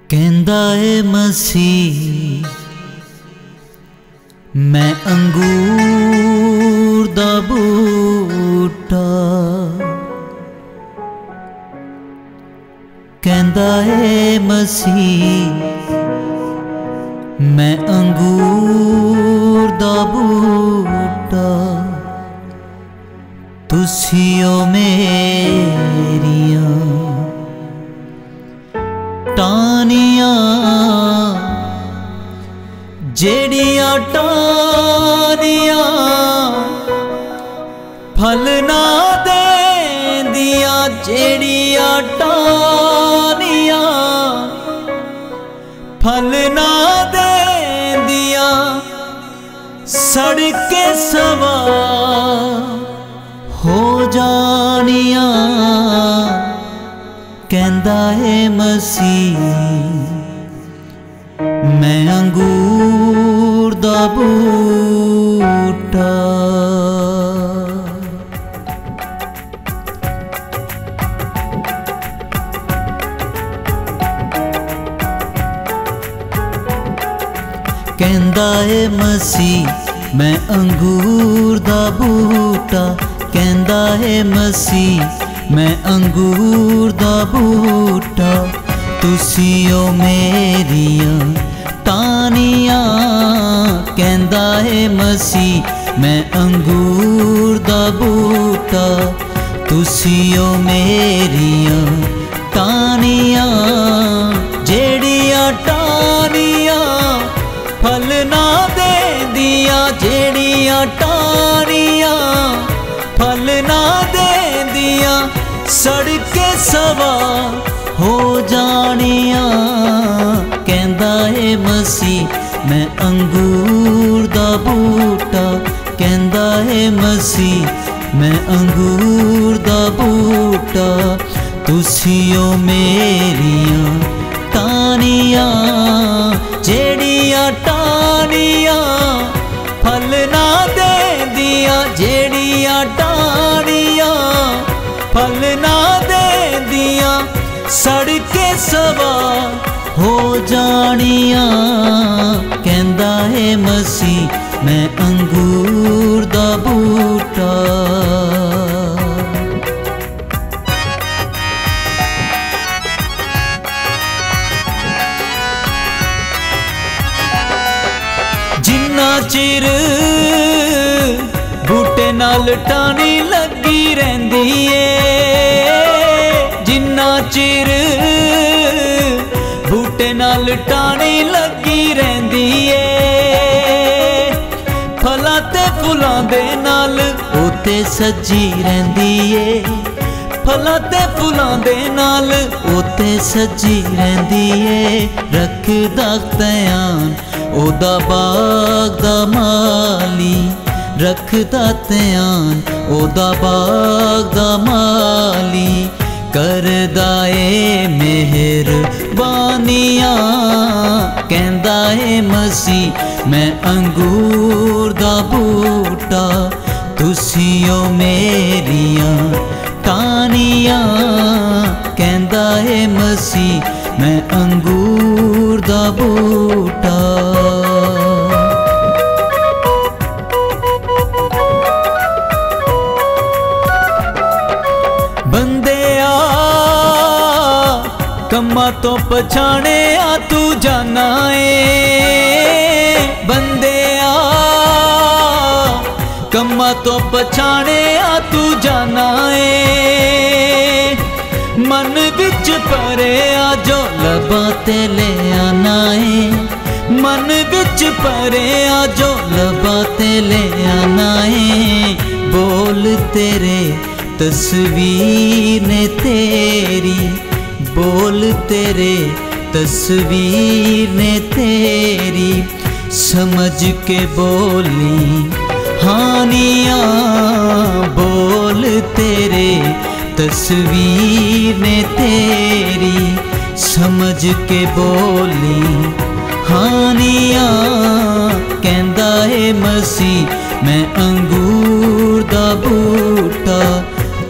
कहंदा है मसीह मैं अंगूर दा बूटा, कहंदा है मसीह मैं अंगूर दा बूटा, तुसियो मेरियां टानियां जेड़ियां टानियां फल ना देंदियां, जेड़ियां टानियां फल ना देंदियां, सड़ के सवा हो जानियां। कहंदा है मसीह मैं अंगूर दा बूटा, कहंदा है मसीह मैं अंगूर दा बूटा, कहंदा है मसीह मैं अंगूर दा बूटा, तुसियो मेरियां टानियां। कहंदा है मसीह मैं अंगूर दा बूटा, तुसियो मेरियां टानियां, जेड़ियां टानियां फल ना देंदियां, जेड़ियां टानियां फल ना देंदियां, सड़ के सवा हो जानियां। कहंदा है मसीह मैं अंगूर दा बूटा, कहंदा है मसीह मैं अंगूर दा बूटा, तुसियो मेरियां टानियां, जेड़ियां टानियां फल ना देंदियां, जेड़ियां टानियां फल ना देंदियां, सड़ के सवा हो जानियां। कहंदा है मसीह मैं अंगूर दा बूटा, जिन्ना चिर बूटे नाल टानी लगी रहिंदी ए, जिन्ना चिर बूटे नाल टानी लगी रहिंदी ए, फलां ते फुलां दे नाल ओते सजी रहिंदी ए, फलां ते फुलां दे नाल ओते सजी रहिंदी ए, रखदा ध्यान ओदा बाग दा माली, रखदा ध्यान ओदा बाग दा माली, करदा ए मेहरबानियां। कहंदा है मसीह मैं अंगूर दा बूटा, तुसियो मेरियां टानियां। कहंदा है मसीह मैं अंगूर दा बूटा, बंदेया कम्मा तो पछाणे आ तू जाना ए, बंदेया कम्मा तो पछाणे आ तू जाना ए, मन बिच परे आ जो लबा ते ले आना ए, मन बिच परे आ जो लबा ते ले आना ए, बोल तेरे तस्वीर ने तेरी, बोल तेरे तस्वीर ने तेरी, समझ के बोली हानियां, बोल तेरे तस्वीर ने तेरी, समझ के बोली हानियां। कहंदा है मसीह मैं अंगूर दा बूटा,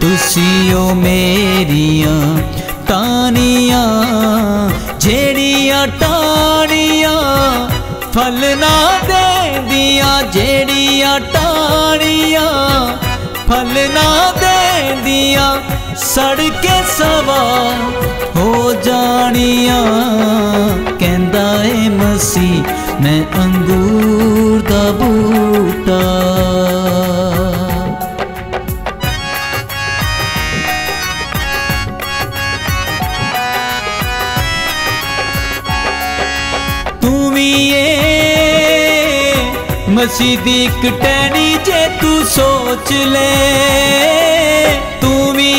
तुसियो मेरियां टानियां जेड़ियां टाणियां फल ना देंदियां, जेड़ियां टाणियां फल ना देंदियां, सड़ के सवा हो जानियां। कहंदा ए मसीह मैं अंगूर दा बूटा। तू भी मसीह दी इक टहनी जे तू सोच ले, तू भी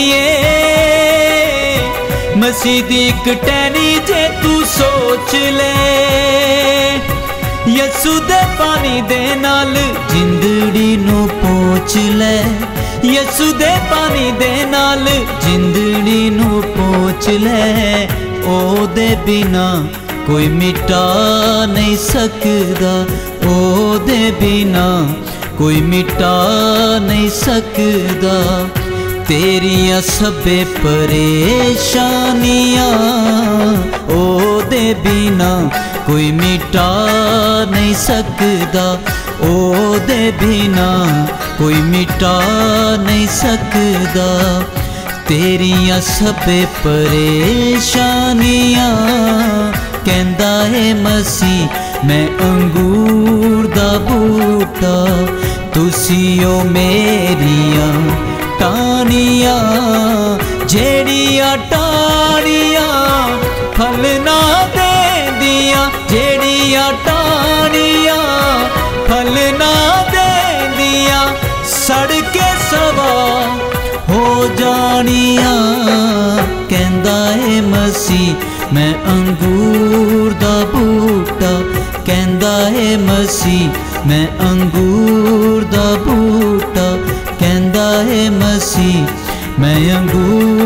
मसीह दी इक टहनी जे तू सोच ले। यसू दे पानी दे नाल जिंदड़ी नू पोंछ ले, यसू दे पानी दे नाल जिंदड़ी नू पोंछ ले। ओ दे बिना कोई मिटा नहीं सकदा, ओ दे बिना कोई मिटा नहीं सकदा। तेरियां सबे परेशानियां ओ दे बिना कोई मिटा नहीं सकदा, ओ दे बिना कोई मिटा नहीं सकदा। तेरियां सबे परेशानियां कहंदा है मसीह मैं अंगूर दा बूटा। तुसी ओ मेरियां टाणियां, जेड़ियां टाणियां फल ना देंदियां, जेड़ियां टाणियां फल ना देंदियां, सड़ के सवा हो जानियां। कहंदा है मसीह मैं अंगूर दा बूटा, कहंदा है मसीह मैं अंगूर दा बूटा, कहंदा है मसीह मैं अंगूर